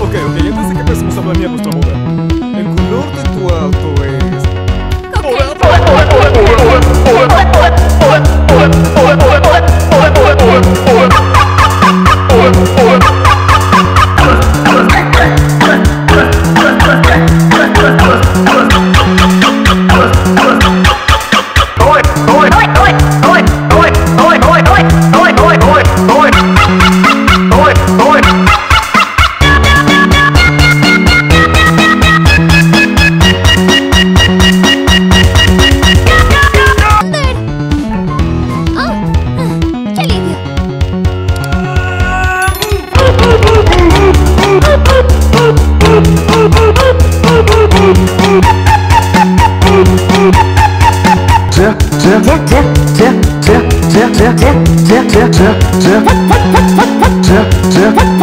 Ok, antes de que empecemos a planear nuestra boda, el color de tu auto es... Jeff.